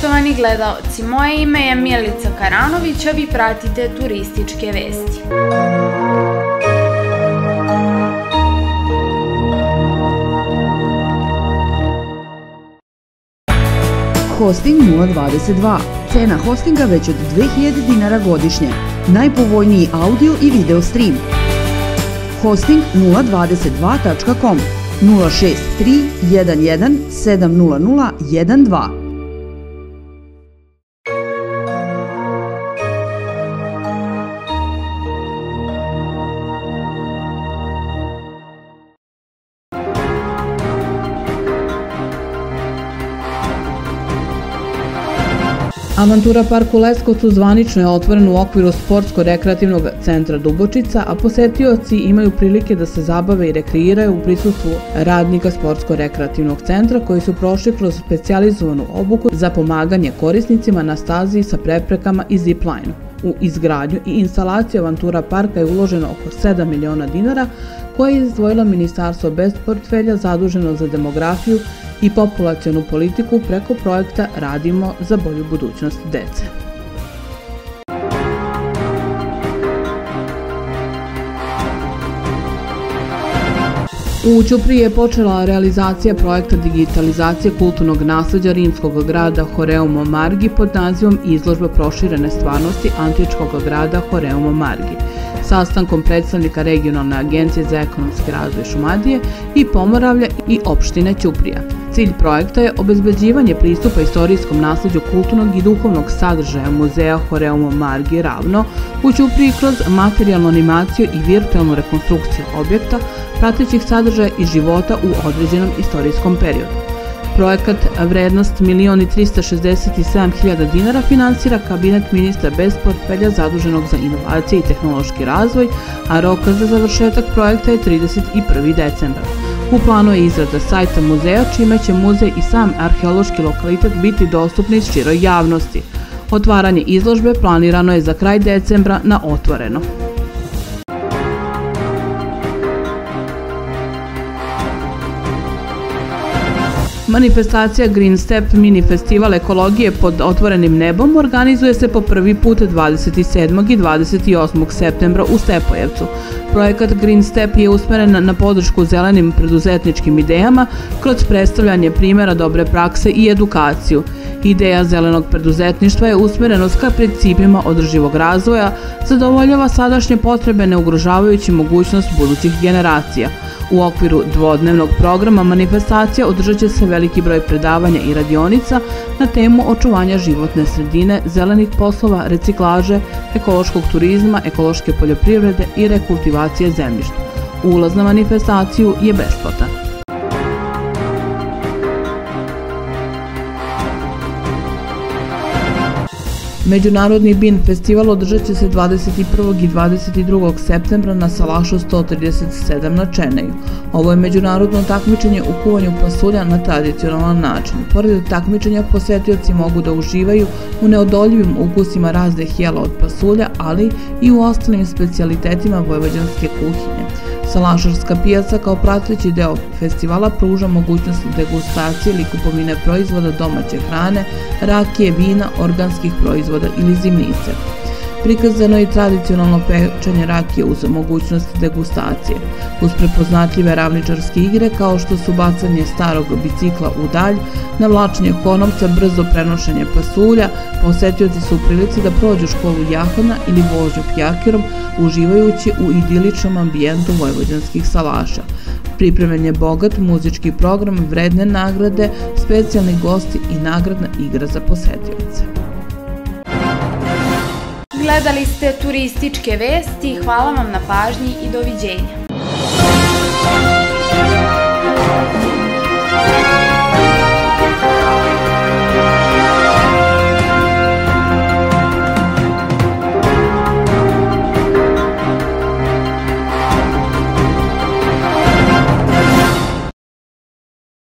Poštovani gledaoci, moje ime je Milica Karanović, a vi pratite Turističke vesti. Hosting 022. Cena hostinga već od 2000 dinara godišnje. Najpovoljniji audio i video stream. Hosting 022.com 063 11 700 12. Avantura park u Leskovcu zvanično je otvoren u okviru Sportsko-rekreativnog centra Dubočica, a posetioci imaju prilike da se zabave i rekreiraju u prisustvu radnika Sportsko-rekreativnog centra koji su prošli kroz specijalizovanu obuku za pomaganje korisnicima na stazi sa preprekama i zipline. U izgradnju i instalaciju Avantura parka je uloženo oko 7 miliona dinara koje je izdvojilo Ministarstvo bez portfelja zaduženo za demografiju i populacionu politiku preko projekta Radimo za bolju budućnost dece. U Ćupriji je počela realizacija projekta digitalizacije kulturnog nasleđa rimskog grada Horeum Margi pod nazivom Izložba proširene stvarnosti antičkog grada Horeum Margi, sastankom predstavnika Regionalne agencije za ekonomski razvoj Šumadije i Pomoravlja i opštine Ćuprija. Cilj projekta je obezbeđivanje pristupa istorijskom nasleđu kulturnog i duhovnog sadržaja muzeja Horeum Margi Ravno u Ćupriji kroz materijalnu animaciju i virtualnu rekonstrukciju objekta, pratećih sadržaja i života u određenom istorijskom periodu. Projekat vrednost 1.367.000 dinara finansira kabinet ministra bez portfelja zaduženog za inovacije i tehnološki razvoj, a rok za završetak projekta je 31. decembar. U planu je izrada sajta muzeja, čime će muzej i sam arheološki lokalitet biti dostupni široj javnosti. Otvaranje izložbe planirano je za kraj decembra na Otvoreno. Manifestacija Green Step mini festival ekologije pod otvorenim nebom organizuje se po prvi put 27. i 28. septembra u Stepojevcu. Projekat Green Step je usmeren na podršku zelenim preduzetničkim idejama kroz predstavljanje primjera dobre prakse i edukaciju. Ideja zelenog preduzetništva je usmjerenost ka principima održivog razvoja, zadovoljava sadašnje potrebe ne ugrožavajući mogućnost budućih generacija. U okviru dvodnevnog programa manifestacija održat će se veliki broj predavanja i radionica na temu očuvanja životne sredine, zelenih poslova, reciklaže, ekološkog turizma, ekološke poljoprivrede i rekultivacije zemljišta. Ulaz na manifestaciju je besplatan. Međunarodni BIN festival održat će se 21. i 22. septembra na Salašu 137 na Čeneju. Ovo je međunarodno takmičenje u kuvanju pasulja na tradicionalan način. Pored takmičenja, posetioci mogu da uživaju u neodoljivim ukusima raznih jela od pasulja, ali i u ostalim specijalitetima vojvođanske kuhinje. Salašarska pijaca kao prateći deo festivala pruža mogućnost degustacije ili kupovine proizvoda domaće hrane, rakije, vina, organskih proizvoda ili zimnice. Prikazano je i tradicionalno pečenje rakije uz mogućnost degustacije. Uz prepoznatljive ravničarske igre kao što su bacanje starog bicikla u dalj, navlačenje konopca, brzo prenošenje pasulja, posetioci su u prilici da prođu školu jahana ili vožnju fijakirom, uživajući u idiličnom ambijentu vojvođanskih salaša. Pripremljen je bogat muzički program, vredne nagrade, specijalni gosti i nagradna igra za posetioce. Gledali ste Turističke vesti, hvala vam na pažnji i doviđenja.